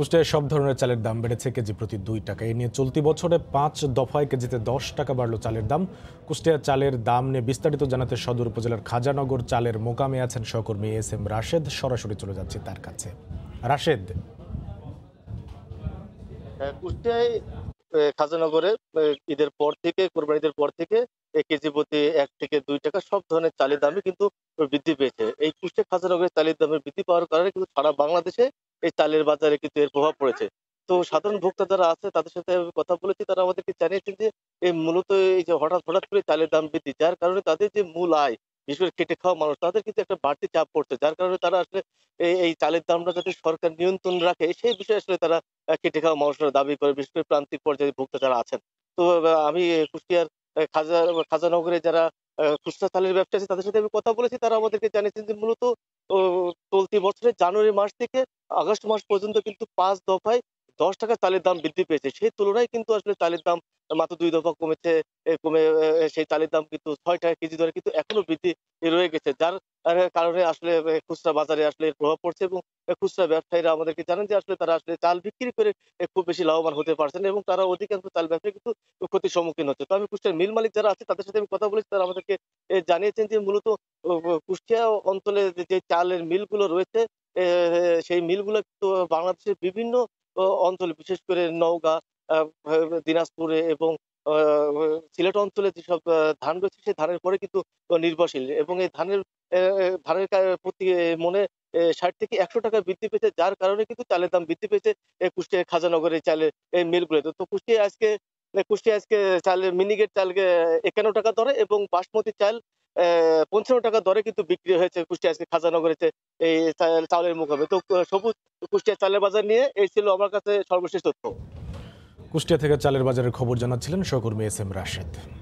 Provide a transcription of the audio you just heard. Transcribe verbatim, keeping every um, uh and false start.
কুষ্টিয়ায় সব ধরনের চালের দাম বেড়েছে কেজি প্রতি দুই টাকা। এ নিয়ে চলতি বছরে পাঁচ দফায় কেজিতে দশ টাকা বাড়ল চালের দাম। কুষ্টিয়ার চালের দাম নিয়ে বিস্তারিত জানাতে সদর উপজেলার খাজানগর চালের মোকামে আছেন সহকর্মী এস এম রাশেদ। সরাসরি চলে যাচ্ছে তার কাছে। রাশেদ, কুষ্টিয়ায় খাজানগরে ঈদের পর থেকে কোরবানি ঈদের পর থেকে কেজি প্রতি এক থেকে দুই টাকা সব ধরনের চালের দামই কিন্তু বৃদ্ধি পেয়েছে। এই কুষ্টিয়া খাজানগরের চালের দামের বৃদ্ধি পাওয়ার কারণে কিন্তু সারা বাংলাদেশে এই চালের বাজারে কিন্তু এর প্রভাব পড়েছে। তো সাধারণ ভোক্তা যারা আছে তাদের সাথে আমি কথা বলেছি, তারা আমাদেরকে জানিয়েছেন যে এই মূলত এই যে হঠাৎ হঠাৎ করে চালের দাম বৃদ্ধি, যার কারণে তাদের যে মূল আয়, বিশেষ করে খেটে খাওয়া মানুষ, তাদের কিন্তু একটা বাড়তি চাপ পড়ছে, যার কারণে তারা আসলে এই এই চালের দামটা যাতে সরকার নিয়ন্ত্রণ রাখে সেই বিষয়ে আসলে তারা আহ, খেটে খাওয়া মানুষরা দাবি করে, বিশেষ করে প্রান্তিক পর্যায়ে ভোক্তা যারা আছেন। তো আহ, আমি আহ, কুষ্টিয়ার আহ, খাজা খাজানগরে যারা আহ, খুচরা চালের ব্যবসা আছে তাদের সাথে আমি কথা বলেছি, তারা আমাদেরকে জানিয়েছেন যে মূলত ও, চলতি বছরের জানুয়ারি মাস থেকে আগস্ট মাস পর্যন্ত কিন্তু পাঁচ দফায় দশ টাকা চালের দাম বৃদ্ধি পেয়েছে। সেই তুলনায় কিন্তু আসলে চালের দাম মাত্র দুই দফা কমেছে। এ কমে আহ, সেই চালের দাম কিন্তু ছয় টাকা কেজি দরে কিন্তু এখনো বৃদ্ধি রয়ে গেছে, যার আহ, কারণে আসলে আহ, খুচরা বাজারে আসলে এর প্রভাব পড়ছে। এবং খুচরা ব্যবসায়ীরা আমাদেরকে জানান যে আসলে তারা আসলে চাল বিক্রি করে এ খুব বেশি লাভবান হতে পারছেন, এবং তারা অধিকাংশ চাল ব্যবসায়ী কিন্তু ক্ষতির সম্মুখীন হচ্ছে। তো আমি কুষ্টিয়ার মিল মালিক যারা আছে তাদের সাথে আমি কথা বলেছি, তারা আমাদেরকে এ, জানিয়েছেন যে মূলত ও, ও, কুষ্টিয়া অঞ্চলে যে যে চালের মিলগুলো রয়েছে, এ, সেই মিলগুলো কিন্তু বাংলাদেশের বিভিন্ন ও, অঞ্চলে, বিশেষ করে নওগাঁ, আহ, দিনাজপুরে এবং আহ, সিলেট অঞ্চলে যেসব আহ, ধান রয়েছে সেই ধানের পরে কিন্তু নির্ভরশীল, এবং এই ধানের আহ, ধানের কা- প্রতি মনে ষাট থেকে একশো টাকা বৃদ্ধি পেয়েছে, যার কারণে কিন্তু চালের দাম বৃদ্ধি পেয়েছে এই কুষ্টিয়া খাজানগরের এই চালের এই মিলগুলোতে। তো কুষ্টিয়া আজকে কুষ্টিয়া আজকে চালের মিনিকেট চাল একান্ন টাকা দরে এবং বাসমতি চাল আহ পঞ্চান্ন টাকা দরে কিন্তু বিক্রি হয়েছে কুষ্টিয়া আজকে খাজানগরের যে এই চাল- চালের মুকামে। তো আহ, সবুজ কুষ্টিয়া চালের বাজার নিয়ে এই ছিল আমার কাছে সর্বশেষ তথ্য। কুষ্টিয়া থেকে চালের বাজারের খবর জানাচ্ছিলেন সহকর্মী এস এম রাশেদ।